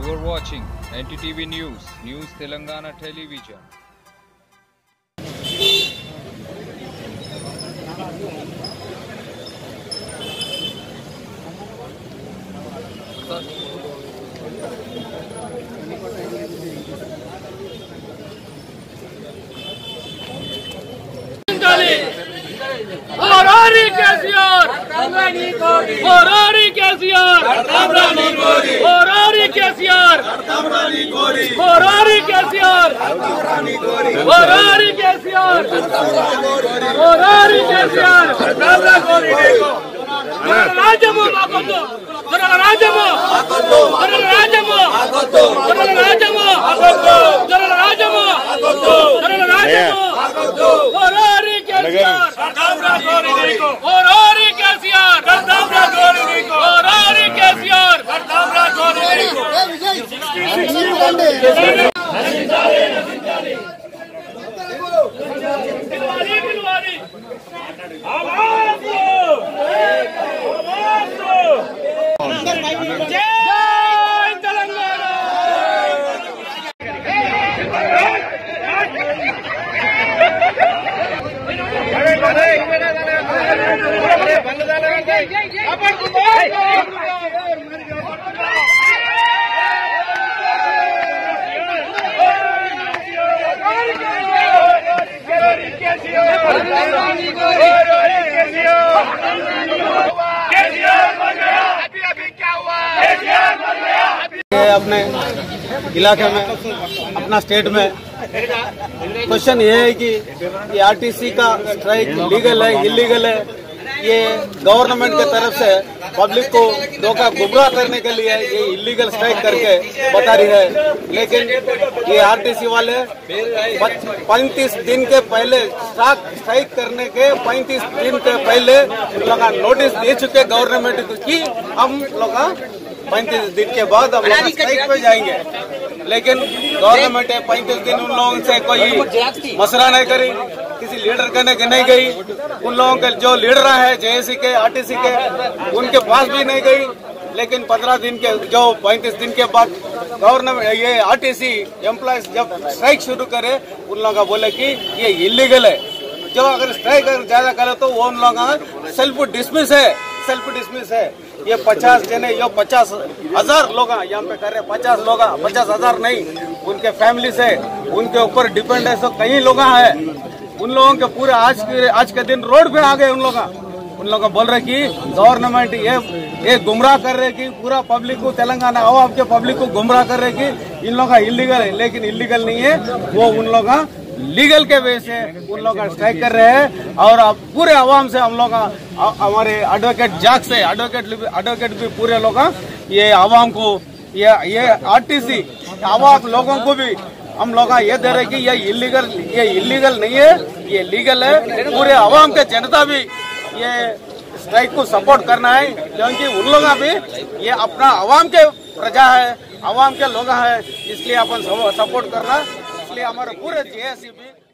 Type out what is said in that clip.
You are watching NTTV News, News Telangana Television. होरारी KCR, होरारी KCR, होरारी KCR, होरारी KCR, होरारी KCR, होरारी KCR, राजमो आगोतो, राजमो आगोतो, राजमो आगोतो, राजमो आगोतो, राजमो आगोतो, राजमो आगोतो, होरारी KCR, होरारी KCR, होरारी KCR, अपने इलाके में, अपना स्टेट में क्वेश्चन ये है कि आरटीसी का स्ट्राइक लीगल है इलीगल है। ये गवर्नमेंट के तरफ से पब्लिक को धोखा गुमराह करने के लिए ये इलीगल स्ट्राइक करके बता रही है। लेकिन ये आरटीसी वाले 35 दिन के पहले स्ट्राइक करने के 35 दिन के पहले लोग नोटिस दे चुके गवर्नमेंट को कि हम लोग 35 दिन के बाद हम लोग स्ट्राइक पे जाएंगे। लेकिन गवर्नमेंट 35 दिन उन लोगों से कोई मसला नहीं करी, किसी लीडर करने के नहीं गई। उन लोगों के जो लीडर है जेएसी के आरटीसी के उनके पास भी नहीं गई। लेकिन 15 दिन के जो 35 दिन के बाद गवर्नमेंट ये आरटीसी एम्प्लॉयज जब स्ट्राइक शुरू करे उन लोग बोले कि ये इलीगल है। जो अगर स्ट्राइक ज्यादा करे तो वो उन लोग सेल्फ डिसमिस है। ये 50 जने ये 50,000 लोग यहाँ पे कर रहे, 50 लोग 50,000 नहीं, उनके फैमिली से उनके ऊपर डिपेंड है। सो कई लोग हैं उन लोगों के पूरे आज के दिन रोड पे आ गए। उन लोग बोल रहे कि गवर्नमेंट ये गुमराह कर रहे कि पूरा पब्लिक को, तेलंगाना आवाम के पब्लिक को गुमराह कर रहे कि इन लोग का इलीगल है। लेकिन इलीगल नहीं है, वो उन लोग लीगल के वे से उन लोग स्ट्राइक कर रहे हैं। और अब पूरे आवाम से हम लोग हमारे एडवोकेट जाग से एडवोकेट भी पूरे लोग ये आवाम को ये आरटीसी आवाम लोगों को भी हम लोग ये दे रहे कि ये इलीगल नहीं है, ये लीगल है। पूरे आवाम के जनता भी ये स्ट्राइक को सपोर्ट करना है, क्योंकि उन लोग भी ये अपना आवाम के प्रजा है, आवाम के लोग हैं, इसलिए अपन सपोर्ट करना। इसलिए हमारे पूरे जेएसी भी